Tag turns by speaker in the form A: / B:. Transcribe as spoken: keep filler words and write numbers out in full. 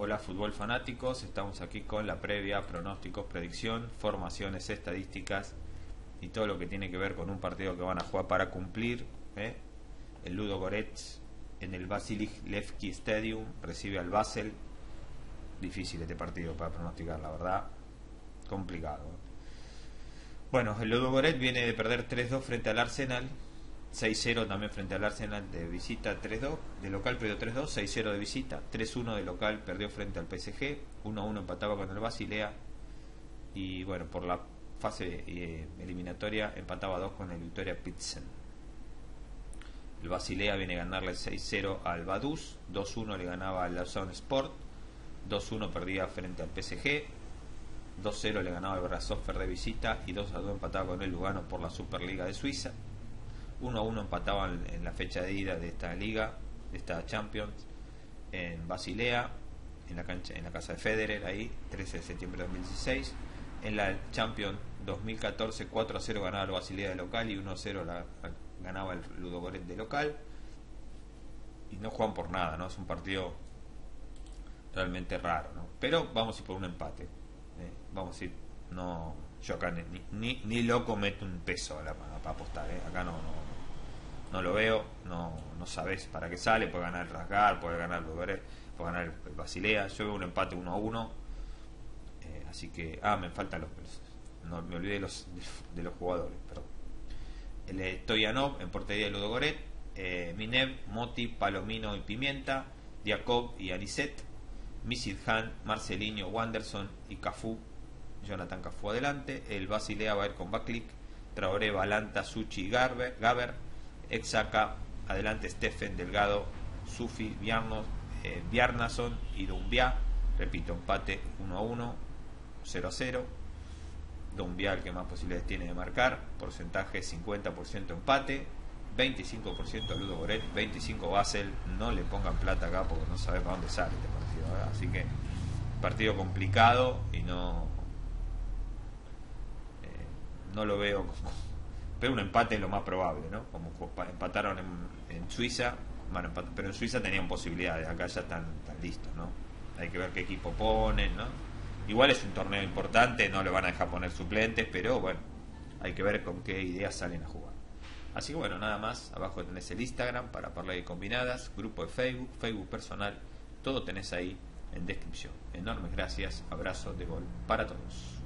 A: Hola fútbol fanáticos, estamos aquí con la previa, pronósticos, predicción, formaciones, estadísticas y todo lo que tiene que ver con un partido que van a jugar para cumplir. ¿eh? El Ludogorets en el Vasilij Levski Stadium recibe al Basel. Difícil este partido para pronosticar, la verdad, complicado. Bueno, el Ludogorets viene de perder tres dos frente al Arsenal, seis cero también frente al Arsenal de visita, tres dos, de local perdió tres dos, seis cero de visita, tres uno de local perdió frente al P S G, uno uno empataba con el Basilea y bueno, por la fase eh, eliminatoria empataba dos con el Victoria Pilsen. El Basilea viene a ganarle seis cero al Vaduz, dos uno le ganaba al Lausanne Sport, dos uno perdía frente al P S G, dos cero le ganaba al Brasoffer de visita y dos a dos empataba con el Lugano por la Superliga de Suiza. uno a uno empataban en la fecha de ida de esta liga, de esta Champions, en Basilea, en la cancha, en la casa de Federer, ahí, trece de septiembre de dos mil dieciséis. En la Champions dos mil catorce, cuatro a cero ganaba el Basilea de local y uno a cero la, ganaba el Ludogorets de local. Y no juegan por nada, ¿no? Es un partido realmente raro, ¿no? Pero vamos a ir por un empate. ¿eh? Vamos a ir, no, yo acá ni, ni, ni loco meto un peso a la, para apostar, ¿eh? Acá no, no no lo veo, no, no sabes para qué sale, puede ganar el Rasgar, puede ganar el Ludogorets, puede ganar el Basilea. Yo veo un empate uno a uno, eh, así que, ah, me faltan los, no me olvidé de los, de los jugadores, perdón. El Stoyanov en portería de Ludogorets, eh, Minev, Moti, Palomino y Pimienta, Diakov y Anicet, Misidhan, Marcelinho, Wanderson y Cafú, Jonathan Cafú adelante. El Basilea va a ir con Baklik, Traoré, Balanta, Suchi y Gaber, Gaber Exaca, adelante Stephen, Delgado, Sufi, Bjarnos, eh, Bjarnason y Dumbia. Repito, empate uno a uno, cero a cero. Dumbia el que más posibilidades tiene de marcar, porcentaje cincuenta por ciento empate, veinticinco por ciento Ludogorets, veinticinco por ciento Basel. No le pongan plata acá porque no sabe para dónde sale este partido, ¿verdad? Así que partido complicado y no eh, no lo veo como, pero un empate es lo más probable, ¿no? Como empataron en, en Suiza, bueno, empat- pero en Suiza tenían posibilidades, acá ya están, están listos, ¿no? Hay que ver qué equipo ponen, ¿no? Igual es un torneo importante, no le van a dejar poner suplentes, pero bueno, hay que ver con qué ideas salen a jugar. Así que bueno, nada más, abajo tenés el Instagram para parlay de combinadas, grupo de Facebook, Facebook personal, todo tenés ahí en descripción. Enormes gracias, abrazo de gol para todos.